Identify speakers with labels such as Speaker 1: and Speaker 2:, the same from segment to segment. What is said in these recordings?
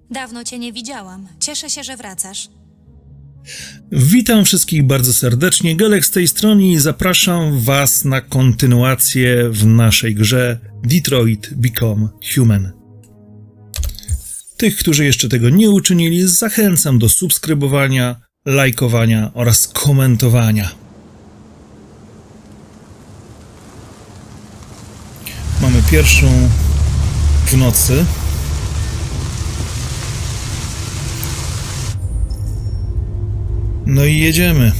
Speaker 1: Dawno cię nie widziałam. Cieszę się, że wracasz.
Speaker 2: Witam wszystkich bardzo serdecznie, Gelek z tej strony i zapraszam was na kontynuację w naszej grze Detroit Become Human. Tych, którzy jeszcze tego nie uczynili, zachęcam do subskrybowania, lajkowania oraz komentowania. Mamy pierwszą w nocy. No i jedziemy.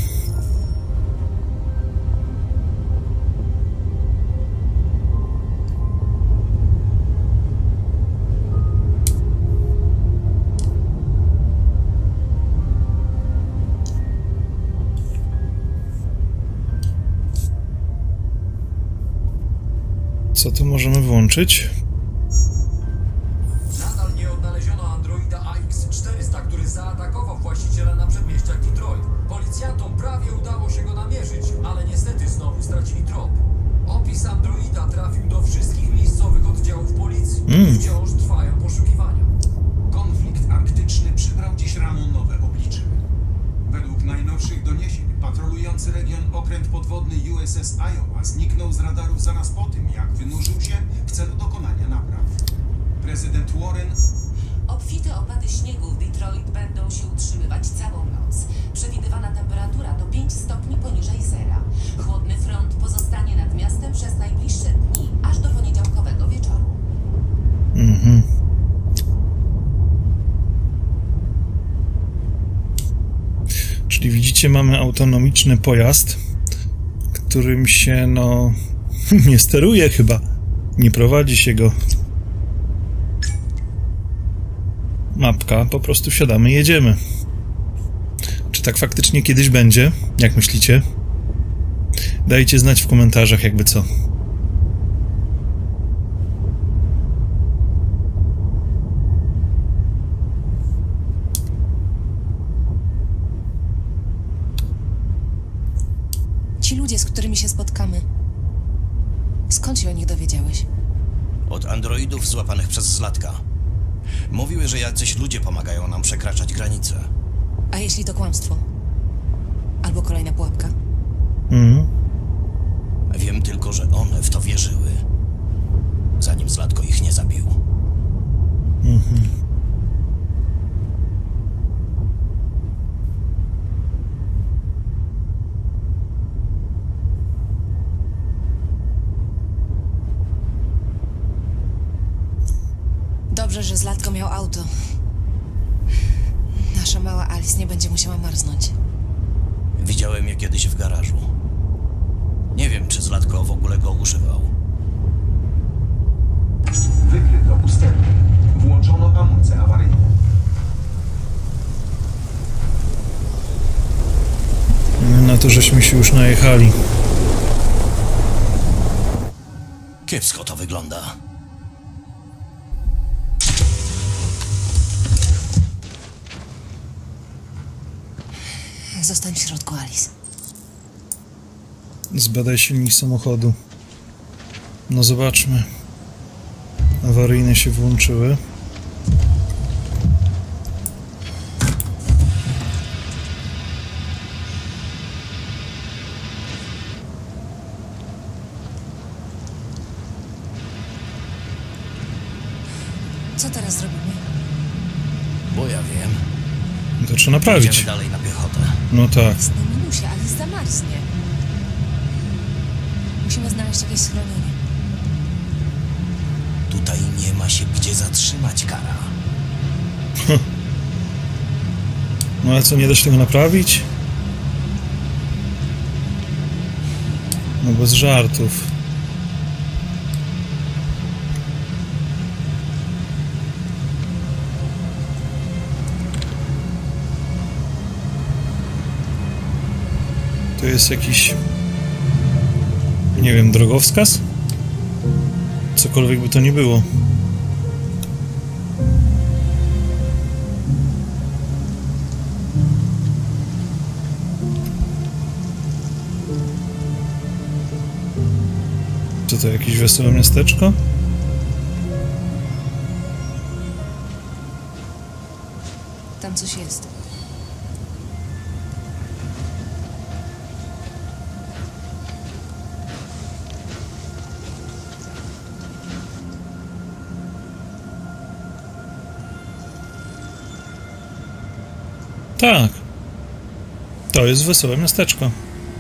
Speaker 2: Co tu możemy włączyć?
Speaker 3: Nadal nie odnaleziono androida AX-400, który zaatakował właściciela na przedmieściach Detroit. Policjantom prawie udało się go namierzyć, ale niestety znowu stracili trop. Opis androida trafił do wszystkich miejscowych oddziałów policji. Wciąż trwają poszukiwania.
Speaker 4: Konflikt arktyczny przybrał dziś rano nowe oblicze. Według najnowszych doniesień patrolujący region okręt podwodny USS Iowa zniknął z radarów zaraz po tym, jak wynurzył się w celu dokonania napraw. Prezydent Warren...
Speaker 5: Obfite opady śniegu w Detroit będą się utrzymywać całą noc. Przewidywana temperatura to 5 stopni poniżej zera. Chłodny front pozostanie nad miastem przez najbliższe dni, aż do poniedziałkowego wieczoru.
Speaker 2: Czyli widzicie, mamy autonomiczny pojazd, którym się, no, nie steruje chyba. Nie prowadzi się go. Mapka, po prostu wsiadamy i jedziemy. Czy tak faktycznie kiedyś będzie? Jak myślicie? Dajcie znać w komentarzach, jakby co.
Speaker 6: Ci ludzie, z którymi się spotkamy. Skąd się o nich dowiedziałeś?
Speaker 7: Od androidów złapanych przez Zlatka. Mówiły, że jacyś ludzie pomagają nam przekraczać granice.
Speaker 6: A jeśli to kłamstwo? Albo kolejna pułapka?
Speaker 7: Wiem tylko, że one w to wierzyły, zanim Zlatko ich nie zabił.
Speaker 6: Dobrze, że Zlatko miał auto. Nasza mała Alice nie będzie musiała marznąć.
Speaker 7: Widziałem je kiedyś w garażu. Nie wiem, czy Zlatko w ogóle go używał.
Speaker 4: Wykryto usterki. Włączono hamulce awaryjne.
Speaker 2: Na to, żeśmy się już najechali.
Speaker 7: Kiepsko to wygląda.
Speaker 6: Zostań w środku, Alice.
Speaker 2: Zbadaj silnik samochodu. No zobaczmy. Awaryjne się włączyły.
Speaker 6: Co teraz zrobimy?
Speaker 7: Bo ja wiem.
Speaker 2: To trzeba naprawić.
Speaker 7: Idziemy dalej na piechotę.
Speaker 2: No tak.
Speaker 6: Na minusie, Alice zamarznie. Musimy znaleźć jakieś schronienie.
Speaker 7: Tutaj nie ma się gdzie zatrzymać, Kara.
Speaker 2: No ale co, nie da się tego naprawić? No bez żartów. To jest jakiś... nie wiem, drogowskaz? Cokolwiek by to nie było. Co to, jakieś wesołe miasteczko?
Speaker 6: Tam coś jest.
Speaker 2: Tak. To jest wesołe miasteczko.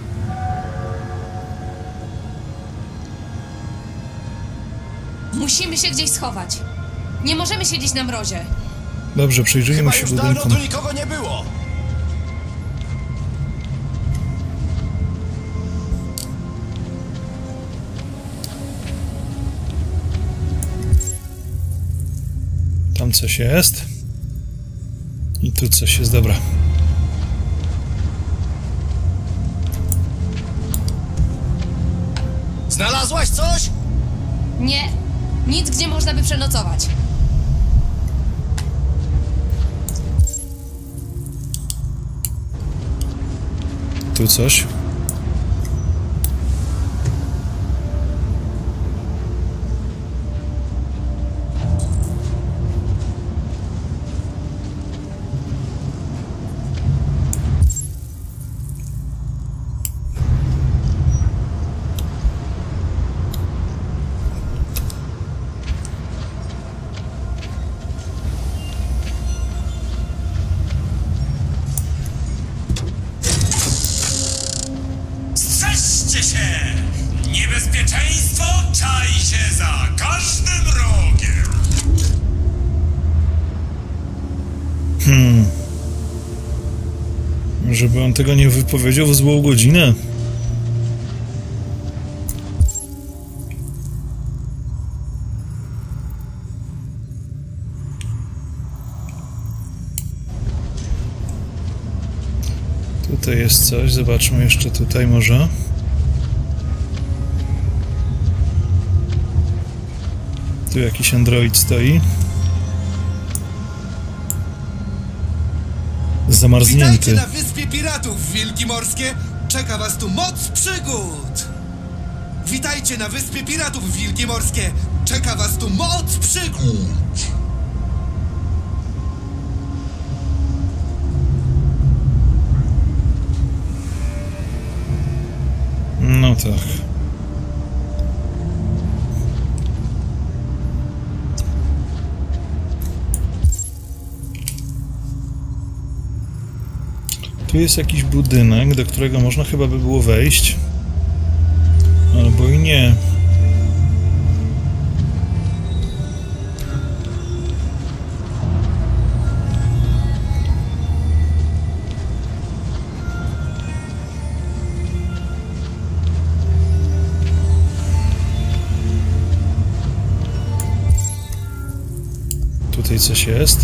Speaker 6: Musimy się gdzieś schować. Nie możemy siedzieć na mrozie.
Speaker 2: Dobrze, przyjrzyjmy
Speaker 7: Chyba
Speaker 2: się
Speaker 7: już dawno
Speaker 2: budynkom.
Speaker 7: tu nikogo nie było.
Speaker 2: Tam coś jest. I tu coś jest, dobra.
Speaker 7: Znalazłaś coś?
Speaker 6: Nie. Nic, gdzie można by przenocować.
Speaker 2: Tu coś.
Speaker 8: Strzeżcie się! Niebezpieczeństwo czai się za każdym rogiem.
Speaker 2: Żeby on tego nie wypowiedział w złą godzinę. Tutaj jest coś, zobaczmy jeszcze tutaj może. Tu jakiś android stoi. Zamarznięty.
Speaker 9: Witajcie na Wyspie Piratów, Wilki Morskie! Czeka was tu moc przygód! Witajcie na Wyspie Piratów, Wilki Morskie! Czeka was tu moc przygód!
Speaker 2: No tak. Tu jest jakiś budynek, do którego można chyba by było wejść. Albo i nie. Tutaj coś jest.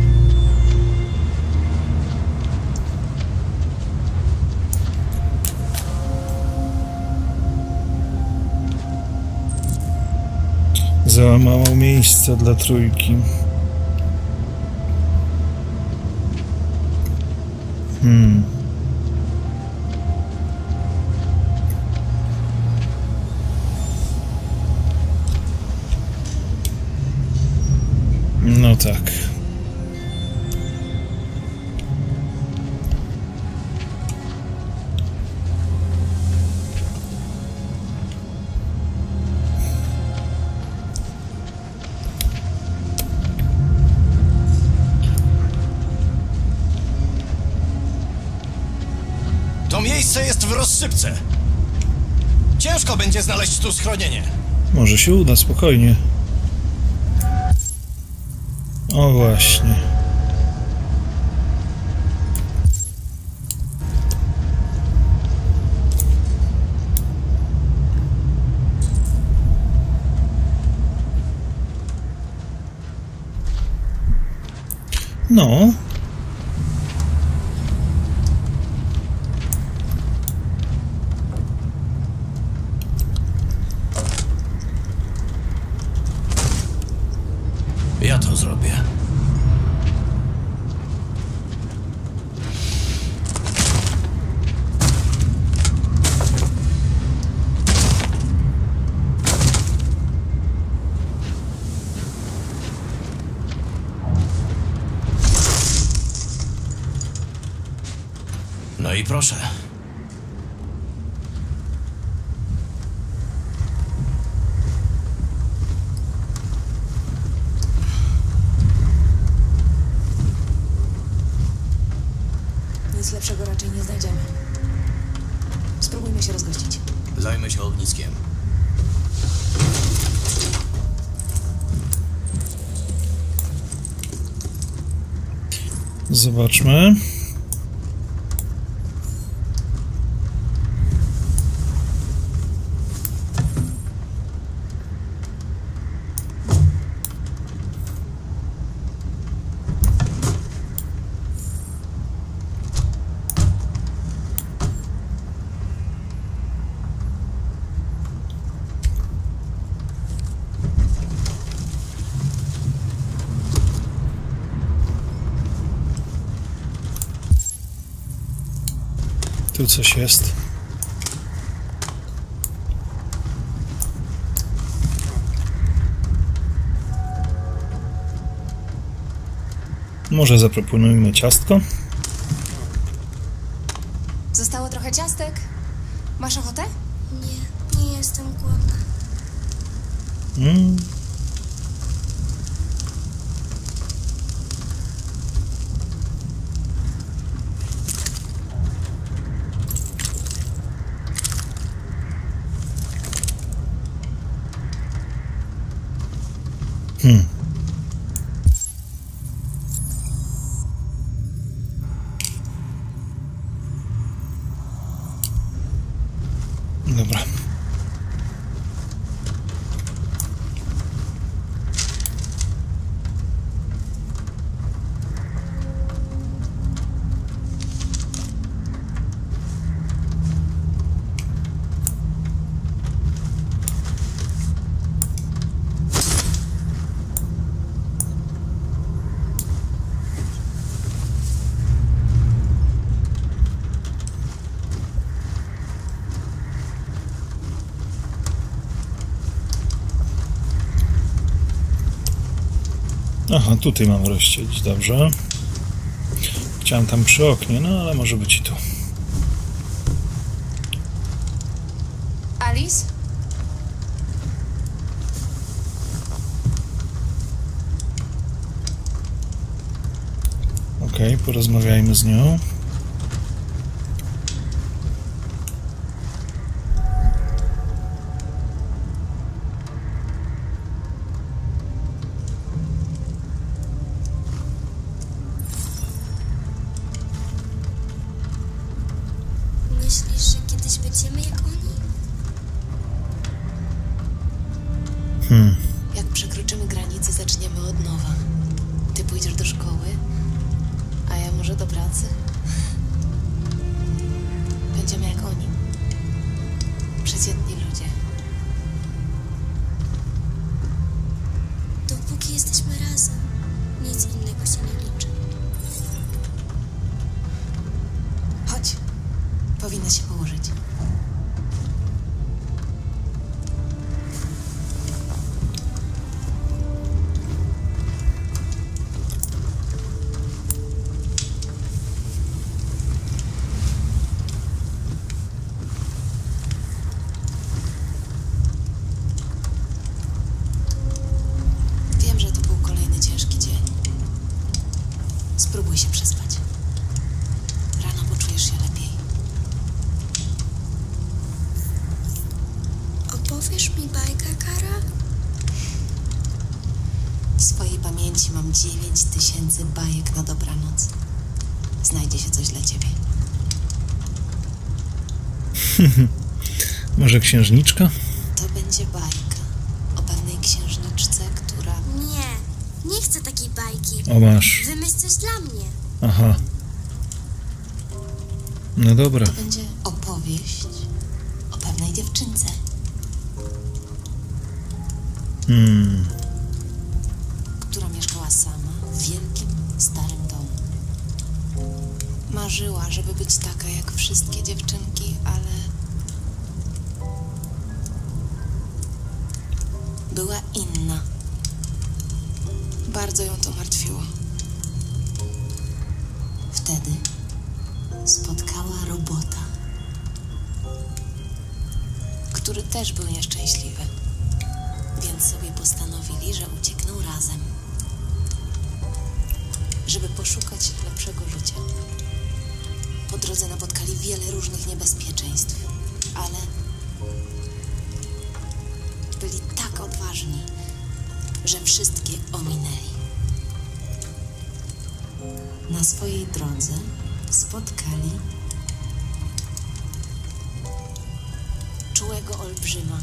Speaker 2: Za mało miejsca dla trójki. No tak.
Speaker 7: To miejsce jest w rozsypce. Ciężko będzie znaleźć tu schronienie.
Speaker 2: Może się uda, spokojnie. O właśnie. No.
Speaker 7: Ja to zrobię. No i proszę.
Speaker 6: Nic lepszego raczej nie znajdziemy. Spróbujmy się rozgościć.
Speaker 7: Zajmę się ogniskiem.
Speaker 2: Zobaczmy. Tu coś jest. Może zaproponujmy ciastko?
Speaker 6: Zostało trochę ciastek. Masz ochotę?
Speaker 10: Nie jestem głodna.
Speaker 2: Dobra. Aha, tutaj mam rozścielić, dobrze. Chciałem tam przy oknie, no ale może być i tu.
Speaker 6: Alice?
Speaker 2: Okej, porozmawiajmy z nią.
Speaker 10: Myślisz, że kiedyś będziemy jak oni?
Speaker 6: Jak przekroczymy granicę, zaczniemy od nowa. Ty pójdziesz do szkoły, a ja może do pracy. Będziemy jak oni. Przeciętni ludzie.
Speaker 10: Dopóki jesteśmy razem, nic innego się nie liczy.
Speaker 6: Chodź. Powinna się położyć. Wiem, że to był kolejny ciężki dzień. Spróbuj się przespać. Rano poczujesz się lepiej.
Speaker 10: Opowiesz mi bajkę, Kara?
Speaker 6: W swojej pamięci mam 9000 bajek na dobranoc. Znajdzie się coś dla ciebie.
Speaker 2: Może księżniczka?
Speaker 6: To będzie bajka o pewnej księżniczce, która...
Speaker 10: Nie chcę takiej bajki.
Speaker 2: O, masz.
Speaker 10: Wymyśl coś dla mnie.
Speaker 2: Aha. No dobra.
Speaker 6: To będzie opowieść o pewnej dziewczynce. Która mieszkała sama w wielkim, starym domu. Marzyła, żeby być taka jak wszystkie dziewczynki, ale była inna. Bardzo ją to martwiło. Wtedy spotkała robota, który też był nieszczęśliwy, więc sobie postanowili, że uciekną razem, żeby poszukać lepszego życia. Po drodze napotkali wiele różnych niebezpieczeństw, ale byli tak odważni, że wszystkie ominęli. Na swojej drodze spotkali czułego olbrzyma,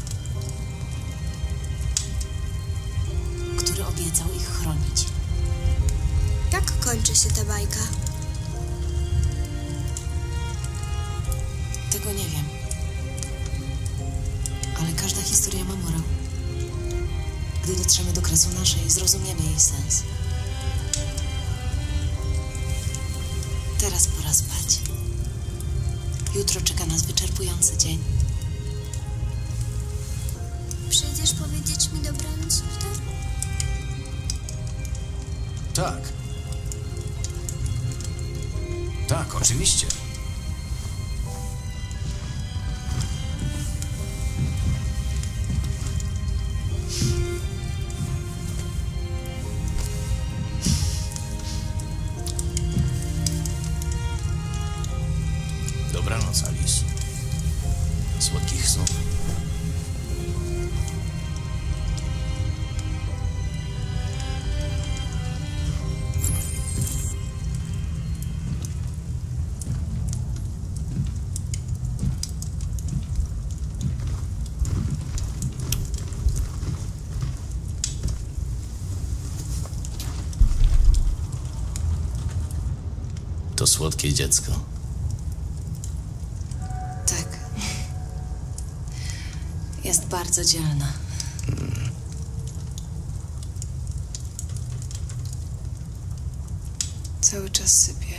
Speaker 6: który obiecał ich chronić.
Speaker 10: Jak kończy się ta bajka?
Speaker 6: Tego nie wiem. Ale każda historia ma morał. Gdy dotrzemy do kresu naszej, zrozumiemy jej sens. Teraz pora spać. Jutro czeka nas wyczerpujący dzień.
Speaker 10: Przyjdziesz powiedzieć mi dobranoc, Wiktor?
Speaker 7: Tak. Tak, oczywiście. Dobranoc, Alice. Słodkich snów. To słodkie dziecko.
Speaker 6: Tak. Jest bardzo dzielna. Cały czas sypie.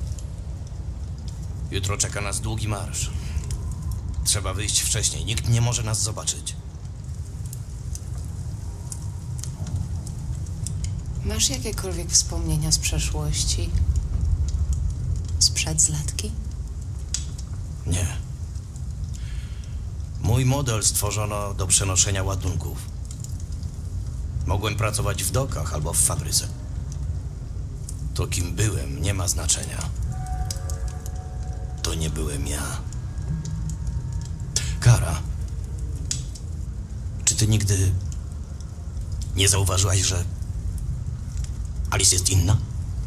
Speaker 7: Jutro czeka nas długi marsz. Trzeba wyjść wcześniej. Nikt nie może nas zobaczyć.
Speaker 6: Masz jakiekolwiek wspomnienia z przeszłości? Sprzed zlatki?
Speaker 7: Nie. Mój model stworzono do przenoszenia ładunków. Mogłem pracować w dokach albo w fabryce. To, kim byłem, nie ma znaczenia. To nie byłem ja. Kara, czy ty nigdy nie zauważyłaś, że Alice jest inna?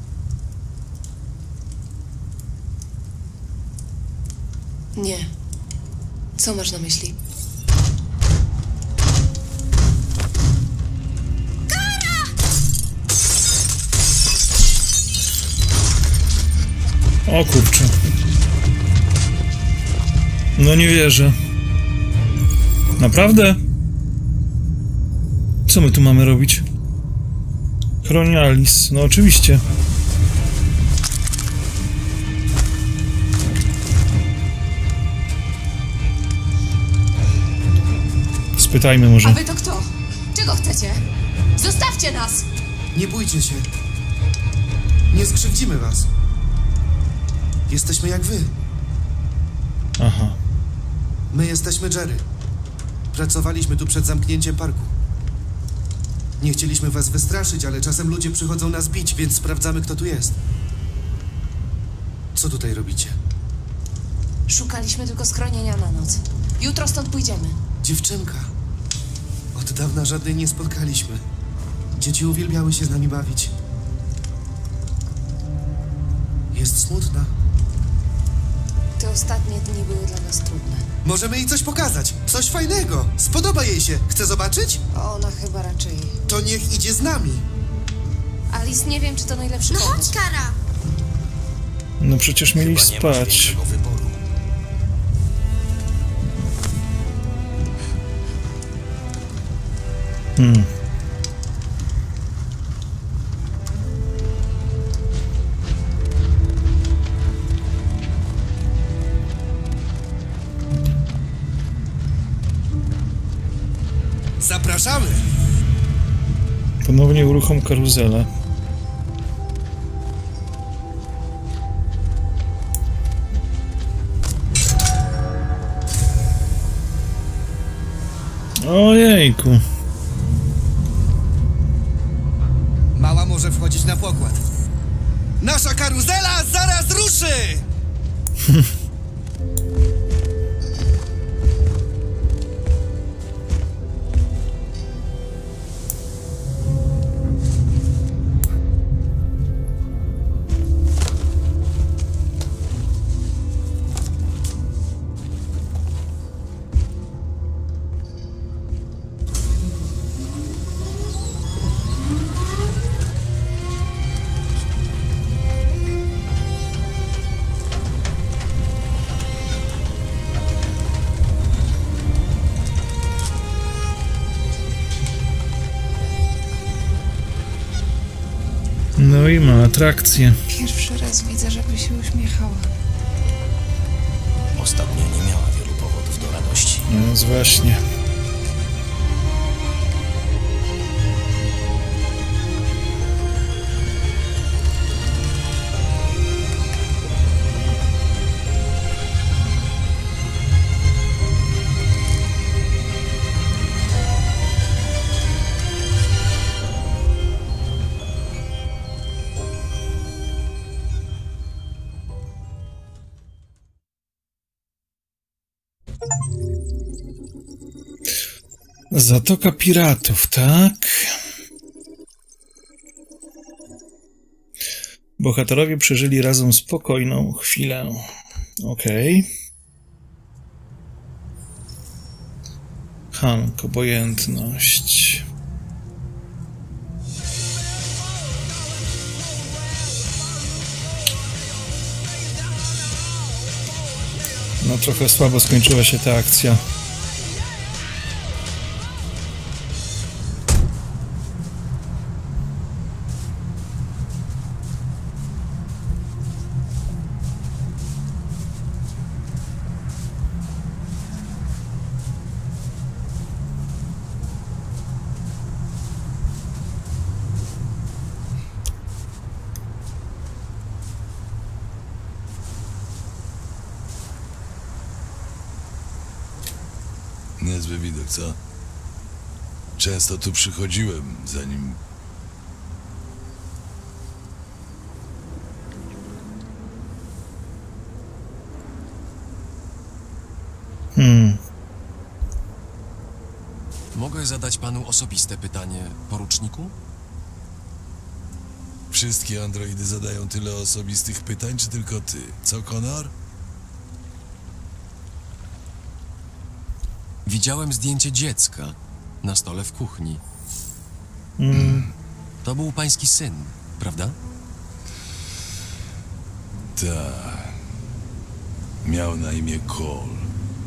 Speaker 6: Nie. Co masz na myśli?
Speaker 2: O kurczę. No nie wierzę. Naprawdę? Co my tu mamy robić? Chroni Alice. No oczywiście. Spytajmy może.
Speaker 11: A wy to kto? Czego chcecie? Zostawcie nas!
Speaker 9: Nie bójcie się. Nie skrzywdzimy was. Jesteśmy jak wy.
Speaker 2: Aha.
Speaker 9: My jesteśmy Jerry. Pracowaliśmy tu przed zamknięciem parku. Nie chcieliśmy was wystraszyć, ale czasem ludzie przychodzą nas bić, więc sprawdzamy, kto tu jest. Co tutaj robicie?
Speaker 6: Szukaliśmy tylko schronienia na noc. Jutro stąd pójdziemy.
Speaker 9: Dziewczynka. Od dawna żadnej nie spotkaliśmy. Dzieci uwielbiały się z nami bawić. Jest smutna.
Speaker 6: Te ostatnie dni były dla nas trudne.
Speaker 9: Możemy jej coś pokazać. Coś fajnego. Spodoba jej się. Chce zobaczyć?
Speaker 6: Ona chyba raczej...
Speaker 9: To niech idzie z nami.
Speaker 6: Alice, nie wiem, czy to najlepszy
Speaker 10: No
Speaker 6: pomysł.
Speaker 10: chodź, Kara!
Speaker 2: No przecież mieli
Speaker 7: Chyba nie masz
Speaker 2: spać.
Speaker 7: większego wyboru.
Speaker 9: Zapraszamy!
Speaker 2: Ponownie uruchom karuzelę. Ojejku.
Speaker 9: Mała może wchodzić na pokład. Nasza karuzela zaraz ruszy!
Speaker 2: No i ma atrakcję.
Speaker 12: Pierwszy raz widzę, żeby się uśmiechała.
Speaker 7: Ostatnio nie miała wielu powodów do radości.
Speaker 2: No właśnie. Zatoka Piratów, tak? Bohaterowie przeżyli razem spokojną chwilę. Okej. Hank, obojętność. No trochę słabo skończyła się ta akcja.
Speaker 13: Niezły widok, co? Często tu przychodziłem, zanim...
Speaker 14: Mogę zadać panu osobiste pytanie, poruczniku?
Speaker 13: Wszystkie androidy zadają tyle osobistych pytań, czy tylko ty? Co, Connor?
Speaker 14: Widziałem zdjęcie dziecka na stole w kuchni. To był pański syn, prawda?
Speaker 13: Tak. Miał na imię Cole.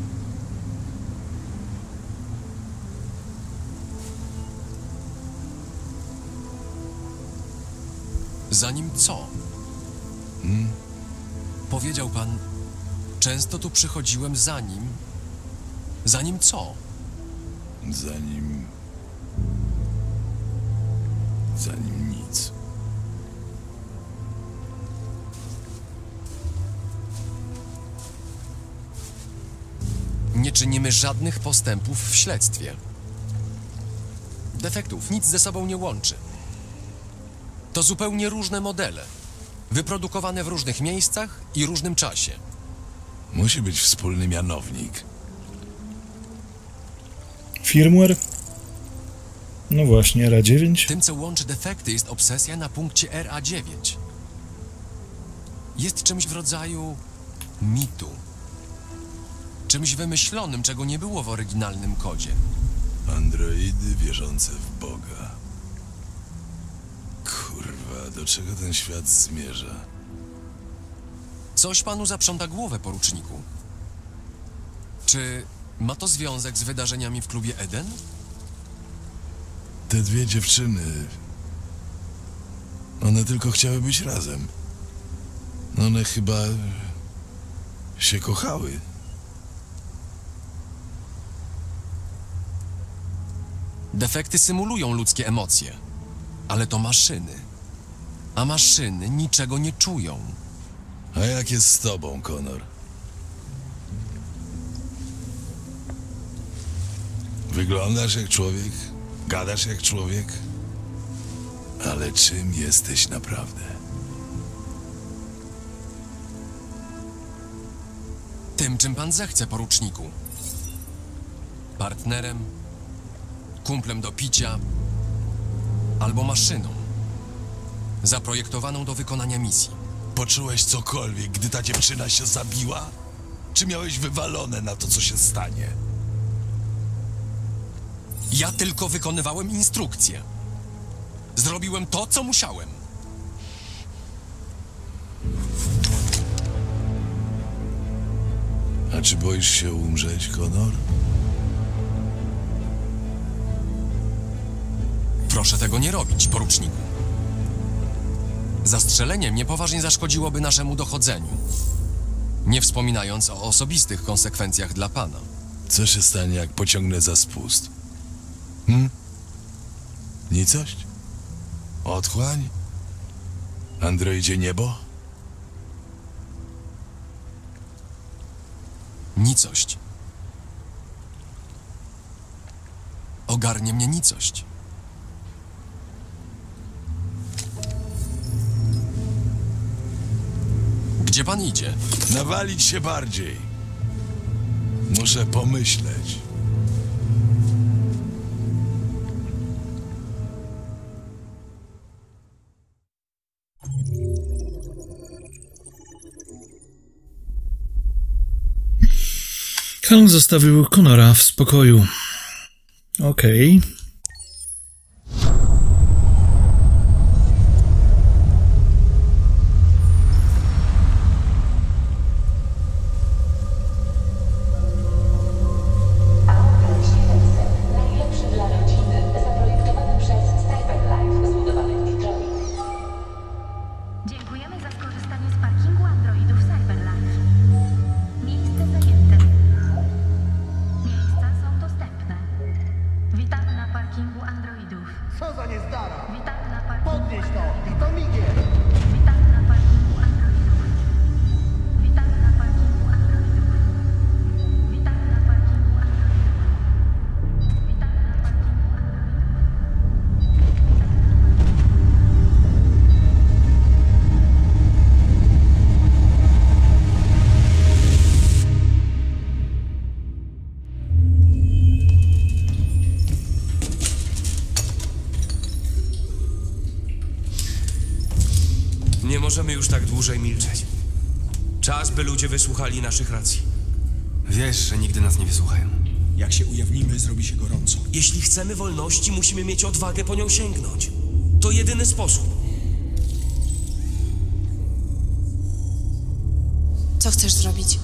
Speaker 14: Zanim co? Powiedział pan, często tu przychodziłem zanim... Zanim co?
Speaker 13: Zanim nic.
Speaker 14: Nie czynimy żadnych postępów w śledztwie. Defektów nic ze sobą nie łączy. To zupełnie różne modele, wyprodukowane w różnych miejscach i różnym czasie.
Speaker 13: Musi być wspólny mianownik.
Speaker 2: Firmware? No właśnie, RA9.
Speaker 14: Tym, co łączy defekty, jest obsesja na punkcie RA9. Jest czymś w rodzaju mitu. Czymś wymyślonym, czego nie było w oryginalnym kodzie.
Speaker 13: Androidy wierzące w Boga. Kurwa, do czego ten świat zmierza?
Speaker 14: Coś panu zaprząta głowę, poruczniku. Czy ma to związek z wydarzeniami w klubie Eden?
Speaker 13: Te dwie dziewczyny... One tylko chciały być razem. One chyba... się kochały.
Speaker 14: Defekty symulują ludzkie emocje, ale to maszyny. A maszyny niczego nie czują.
Speaker 13: A jak jest z tobą, Connor? Wyglądasz jak człowiek, gadasz jak człowiek, ale czym jesteś naprawdę?
Speaker 14: Tym, czym pan zechce, poruczniku. Partnerem, kumplem do picia, albo maszyną zaprojektowaną do wykonania misji.
Speaker 13: Poczułeś cokolwiek, gdy ta dziewczyna się zabiła? Czy miałeś wywalone na to, co się stanie?
Speaker 14: Ja tylko wykonywałem instrukcje. Zrobiłem to, co musiałem.
Speaker 13: A czy boisz się umrzeć, Connor?
Speaker 14: Proszę tego nie robić, poruczniku. Zastrzelenie mnie poważnie zaszkodziłoby naszemu dochodzeniu. Nie wspominając o osobistych konsekwencjach dla pana.
Speaker 13: Co się stanie, jak pociągnę za spust? Nicość? Otchłań? Androidzie niebo?
Speaker 14: Nicość. Ogarnie mnie nicość. Gdzie pan idzie?
Speaker 13: Nawalić się bardziej. Muszę pomyśleć.
Speaker 2: Cal zostawił Connora w spokoju. Okej.
Speaker 15: Najlepszy dla rodziny, zaprojektowany przez Cyberlife, zbudowany w Detroit. Dziękujemy za skorzystanie z parkingu androidów Cyberlife. Miejsce zajęte. Miejsca są dostępne. Witamy na parkingu androidów.
Speaker 16: Co za niezdara!
Speaker 15: Witamy na parkingu.
Speaker 16: Podnieś to i to migiem!
Speaker 15: Witamy na parkingu androidów. Witamy na parkingu androidów. Witamy na parkingu androidów. Witamy na parkingu androidów.
Speaker 17: Nie możemy już tak dłużej milczeć. Czas, by ludzie wysłuchali naszych racji.
Speaker 18: Wiesz, że nigdy nas nie wysłuchają.
Speaker 19: Jak się ujawnimy, zrobi się gorąco.
Speaker 17: Jeśli chcemy wolności, musimy mieć odwagę po nią sięgnąć. To jedyny sposób.
Speaker 6: Co chcesz zrobić?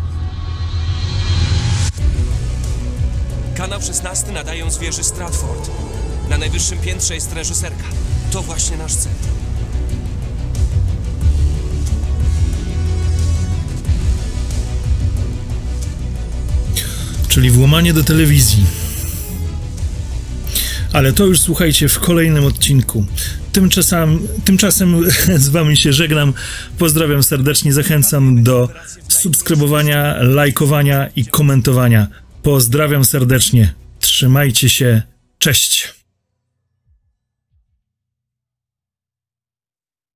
Speaker 17: Kanał 16 nadają z wieży Stratford. Na najwyższym piętrze jest reżyserka. To właśnie nasz cel.
Speaker 2: Czyli włamanie do telewizji. Ale to już słuchajcie w kolejnym odcinku. Tymczasem z wami się żegnam. Pozdrawiam serdecznie, zachęcam do subskrybowania, lajkowania i komentowania. Pozdrawiam serdecznie. Trzymajcie się. Cześć.